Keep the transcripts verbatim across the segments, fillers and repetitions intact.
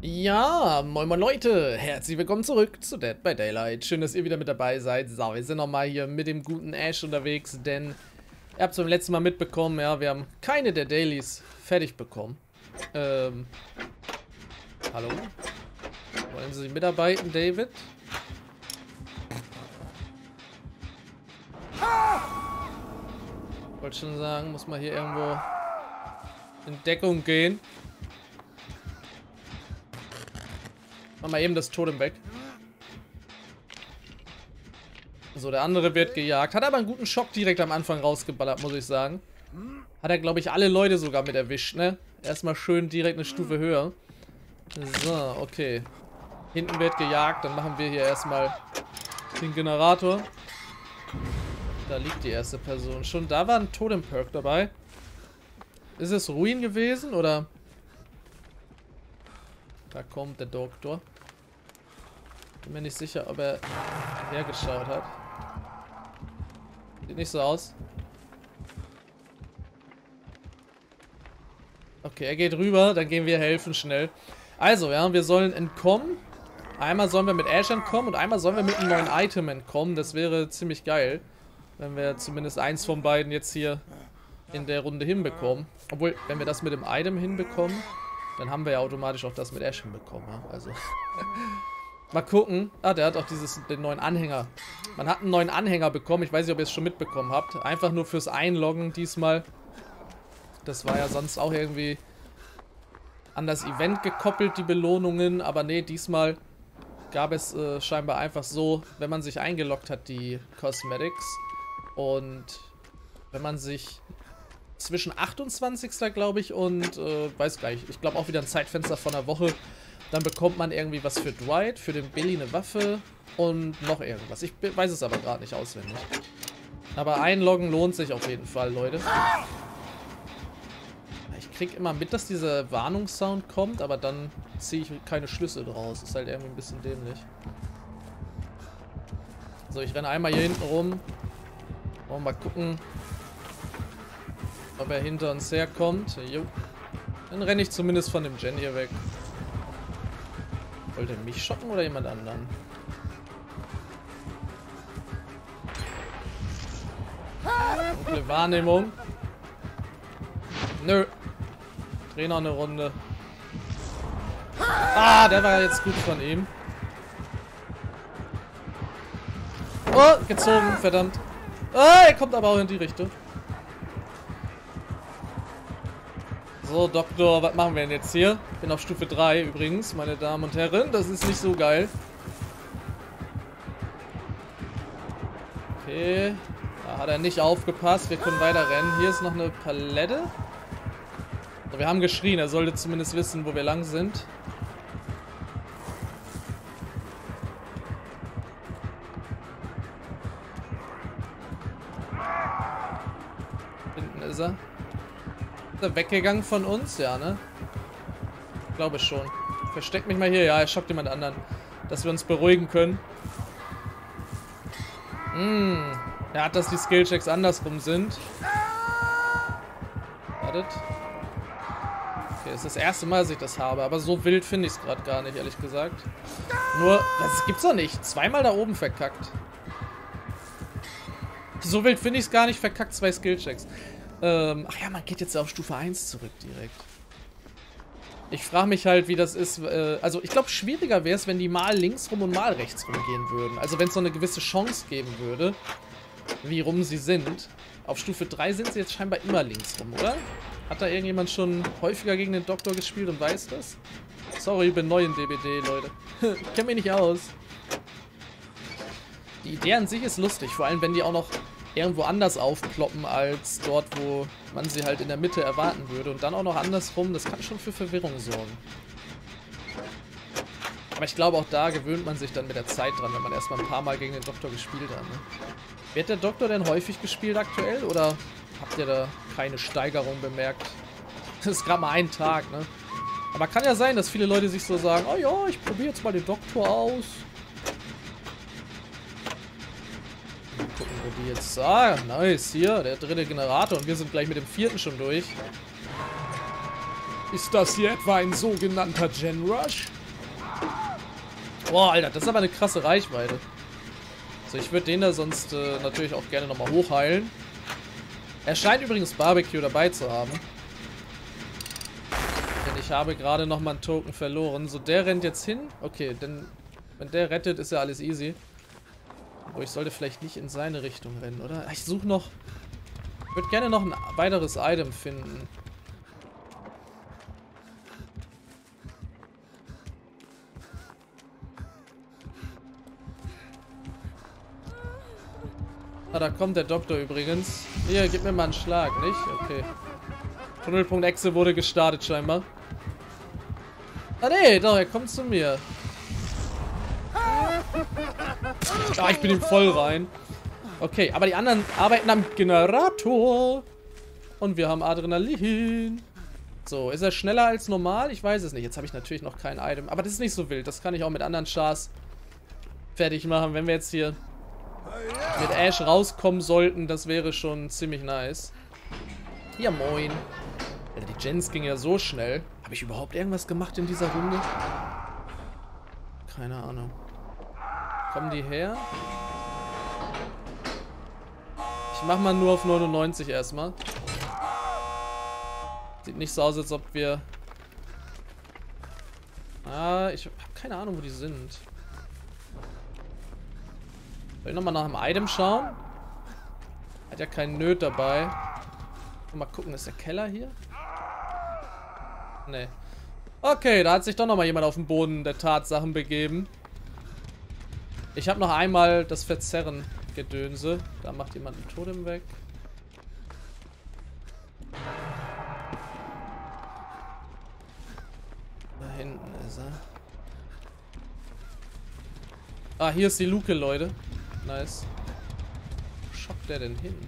Ja, moin moin Leute, herzlich willkommen zurück zu Dead by Daylight. Schön, dass ihr wieder mit dabei seid. So, wir sind nochmal hier mit dem guten Ash unterwegs, denn ihr habt es beim letzten Mal mitbekommen, ja, wir haben keine der Dailies fertig bekommen. Ähm, hallo? Wollen Sie mitarbeiten, David? Ich wollte schon sagen, muss man hier irgendwo in Deckung gehen. Mach mal eben das Totem weg. So, der andere wird gejagt. Hat aber einen guten Schock direkt am Anfang rausgeballert, muss ich sagen. Hat er, glaube ich, alle Leute sogar mit erwischt, ne? Erstmal schön direkt eine Stufe höher. So, okay. Hinten wird gejagt. Dann machen wir hier erstmal den Generator. Da liegt die erste Person schon. Da war ein Totem-Perk dabei. Ist es Ruin gewesen, oder? Da kommt der Doktor. Bin mir nicht sicher, ob er hergeschaut hat. Sieht nicht so aus. Okay, er geht rüber, dann gehen wir helfen schnell. Also, ja, wir sollen entkommen. Einmal sollen wir mit Ash entkommen und einmal sollen wir mit einem neuen Item entkommen. Das wäre ziemlich geil, wenn wir zumindest eins von beiden jetzt hier in der Runde hinbekommen. Obwohl, wenn wir das mit dem Item hinbekommen, dann haben wir ja automatisch auch das mit Ash hinbekommen. Ja? Also, mal gucken. Ah, der hat auch dieses, den neuen Anhänger. Man hat einen neuen Anhänger bekommen. Ich weiß nicht, ob ihr es schon mitbekommen habt. Einfach nur fürs Einloggen diesmal. Das war ja sonst auch irgendwie an das Event gekoppelt, die Belohnungen. Aber nee, diesmal gab es äh, scheinbar einfach so, wenn man sich eingeloggt hat, die Cosmetics. Und wenn man sich zwischen achtundzwanzigsten glaube ich und, äh, weiß gar nicht, ich glaube auch wieder ein Zeitfenster von einer Woche, dann bekommt man irgendwie was für Dwight, für den Billy eine Waffe und noch irgendwas. Ich weiß es aber gerade nicht auswendig. Aber einloggen lohnt sich auf jeden Fall, Leute. Ich krieg immer mit, dass dieser Warnungssound kommt, aber dann ziehe ich keine Schlüsse draus. Ist halt irgendwie ein bisschen dämlich. So, ich renne einmal hier hinten rum. Wollen wir mal gucken, ob er hinter uns herkommt. Jo. Dann renne ich zumindest von dem Gen hier weg. Wollte er mich schocken oder jemand anderen? Dunkle Wahrnehmung. Nö. Dreh noch eine Runde. Ah, der war jetzt gut von ihm. Oh, gezogen, verdammt. Ah, er kommt aber auch in die Richtung. So, Doktor, was machen wir denn jetzt hier? Ich bin auf Stufe drei übrigens, meine Damen und Herren. Das ist nicht so geil. Okay. Da hat er nicht aufgepasst. Wir können weiter rennen. Hier ist noch eine Palette. So, wir haben geschrien. Er sollte zumindest wissen, wo wir lang sind. Hinten ist er. Ist er weggegangen von uns? Ja, ne? Ich glaube schon. Versteck mich mal hier. Ja, er schockt jemand anderen. Dass wir uns beruhigen können. Hm. Er hat, dass die Skillchecks andersrum sind. Wartet. Okay, das ist das erste Mal, dass ich das habe. Aber so wild finde ich es gerade gar nicht, ehrlich gesagt. Nur, das gibt's doch nicht. Zweimal da oben verkackt. So wild finde ich es gar nicht. Verkackt zwei Skillchecks. Ähm, ach ja, man geht jetzt auf Stufe eins zurück direkt. Ich frage mich halt, wie das ist. Äh, also, ich glaube, schwieriger wäre es, wenn die mal links rum und mal rechts rum gehen würden. Also, wenn es so eine gewisse Chance geben würde, wie rum sie sind. Auf Stufe drei sind sie jetzt scheinbar immer links rum, oder? Hat da irgendjemand schon häufiger gegen den Doktor gespielt und weiß das? Sorry, ich bin neu in D B D, Leute. Ich kenne mich nicht aus. Die Idee an sich ist lustig, vor allem wenn die auch noch irgendwo anders aufploppen als dort, wo man sie halt in der Mitte erwarten würde. Und dann auch noch andersrum, das kann schon für Verwirrung sorgen. Aber ich glaube, auch da gewöhnt man sich dann mit der Zeit dran, wenn man erstmal ein paar Mal gegen den Doktor gespielt hat. Ne? Wird der Doktor denn häufig gespielt aktuell, oder habt ihr da keine Steigerung bemerkt? Das ist gerade mal ein Tag, ne? Aber kann ja sein, dass viele Leute sich so sagen, oh ja, ich probiere jetzt mal den Doktor aus. Gucken, wo die jetzt... Ah, nice, hier, der dritte Generator und wir sind gleich mit dem vierten schon durch. Ist das hier etwa ein sogenannter Gen Rush? Boah, Alter, das ist aber eine krasse Reichweite. So, ich würde den da sonst äh, natürlich auch gerne nochmal hochheilen. Er scheint übrigens Barbecue dabei zu haben. Denn ich habe gerade nochmal einen Token verloren. So, der rennt jetzt hin. Okay, denn wenn der rettet, ist ja alles easy. Aber ich sollte vielleicht nicht in seine Richtung rennen, oder? Ich suche noch... Ich würde gerne noch ein weiteres Item finden. Ah, da kommt der Doktor übrigens. Hier, gib mir mal einen Schlag, nicht? Okay. Tunnelpunkt-Exe wurde gestartet scheinbar. Ah, nee, doch, er kommt zu mir. Ah, ich bin ihm voll rein. Okay, aber die anderen arbeiten am Generator. Und wir haben Adrenalin. So, ist er schneller als normal? Ich weiß es nicht. Jetzt habe ich natürlich noch kein Item. Aber das ist nicht so wild. Das kann ich auch mit anderen Chars fertig machen. Wenn wir jetzt hier mit Ash rauskommen sollten, das wäre schon ziemlich nice. Ja, moin. Alter, die Gens ging ja so schnell. Habe ich überhaupt irgendwas gemacht in dieser Runde? Keine Ahnung. Kommen die her? Ich mach mal nur auf neunundneunzig erstmal. Sieht nicht so aus, als ob wir... Ah, ich habe keine Ahnung, wo die sind. Soll ich nochmal nach dem Item schauen? Hat ja keinen Nöt dabei. Mal gucken, ist der Keller hier? Nee. Okay, da hat sich doch nochmal jemand auf den Boden der Tatsachen begeben. Ich habe noch einmal das Verzerren Gedönse. Da macht jemand ein Totem weg. Da hinten ist er. Ah, hier ist die Luke, Leute. Nice. Wo schockt der denn hin?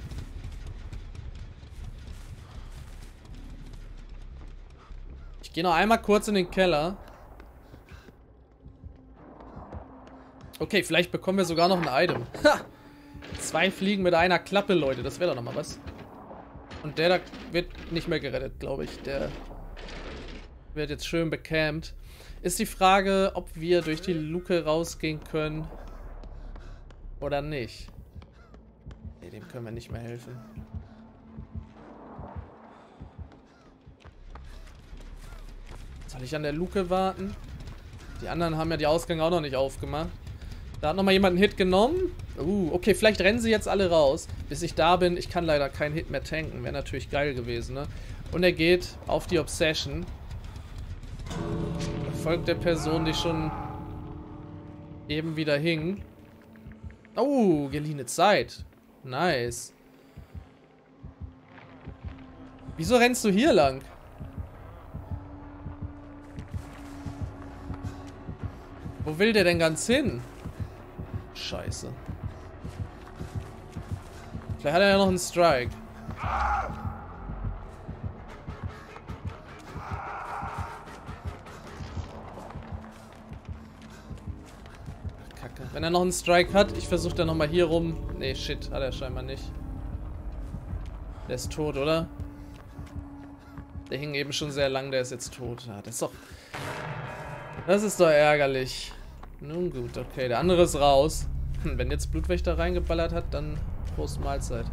Ich gehe noch einmal kurz in den Keller. Okay, vielleicht bekommen wir sogar noch ein Item. Ha! Zwei Fliegen mit einer Klappe, Leute. Das wäre doch nochmal was. Und der da wird nicht mehr gerettet, glaube ich. Der wird jetzt schön becampt. Ist die Frage, ob wir durch die Luke rausgehen können. Oder nicht. Nee, dem können wir nicht mehr helfen. Soll ich an der Luke warten? Die anderen haben ja die Ausgänge auch noch nicht aufgemacht. Da hat nochmal jemand einen Hit genommen. Uh, okay, vielleicht rennen sie jetzt alle raus. Bis ich da bin, ich kann leider keinen Hit mehr tanken. Wäre natürlich geil gewesen, ne? Und er geht auf die Obsession. Folgt der Person, die schon eben wieder hing. Oh, geliehene Zeit. Nice. Wieso rennst du hier lang? Wo will der denn ganz hin? Scheiße. Vielleicht hat er ja noch einen Strike. Kacke. Wenn er noch einen Strike hat, ich versuche dann nochmal hier rum. Nee, shit, hat er scheinbar nicht. Der ist tot, oder? Der hing eben schon sehr lang, der ist jetzt tot. Ja, das ist doch... Das ist doch ärgerlich. Nun gut, okay, der andere ist raus. Hm, wenn jetzt Blutwächter reingeballert hat, dann Prost Mahlzeit.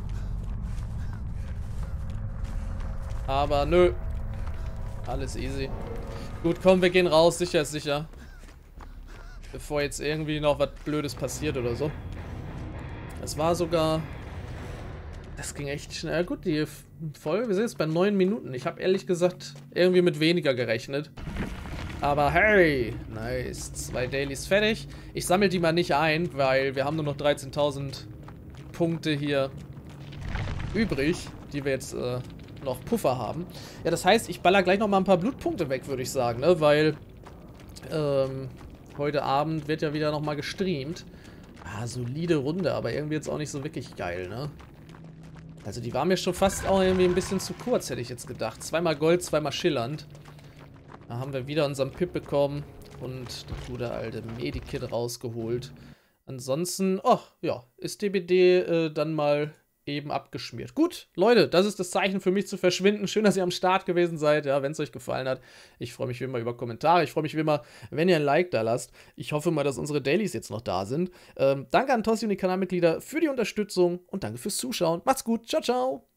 Aber nö. Alles easy. Gut, komm, wir gehen raus. Sicher ist sicher. Bevor jetzt irgendwie noch was Blödes passiert oder so. Das war sogar... Das ging echt schnell. Ja, gut, die Folge, wir sind jetzt bei neun Minuten. Ich habe ehrlich gesagt irgendwie mit weniger gerechnet. Aber hey, nice. Zwei Dailies fertig. Ich sammle die mal nicht ein, weil wir haben nur noch dreizehntausend Punkte hier übrig, die wir jetzt äh, noch Puffer haben. Ja, das heißt, ich baller gleich noch mal ein paar Blutpunkte weg, würde ich sagen, ne? Weil ähm, heute Abend wird ja wieder noch mal gestreamt. Ah, solide Runde, aber irgendwie jetzt auch nicht so wirklich geil, ne? Also die war mir schon fast auch irgendwie ein bisschen zu kurz, hätte ich jetzt gedacht. Zweimal Gold, zweimal schillernd. Da haben wir wieder unseren Pip bekommen und das gute alte Medikit rausgeholt. Ansonsten, oh ja, ist D B D äh, dann mal eben abgeschmiert. Gut, Leute, das ist das Zeichen für mich zu verschwinden. Schön, dass ihr am Start gewesen seid, ja, wenn es euch gefallen hat. Ich freue mich wie immer über Kommentare. Ich freue mich wie immer, wenn ihr ein Like da lasst. Ich hoffe mal, dass unsere Dailies jetzt noch da sind. Ähm, danke an Tossi und die Kanalmitglieder für die Unterstützung und danke fürs Zuschauen. Macht's gut. Ciao, ciao.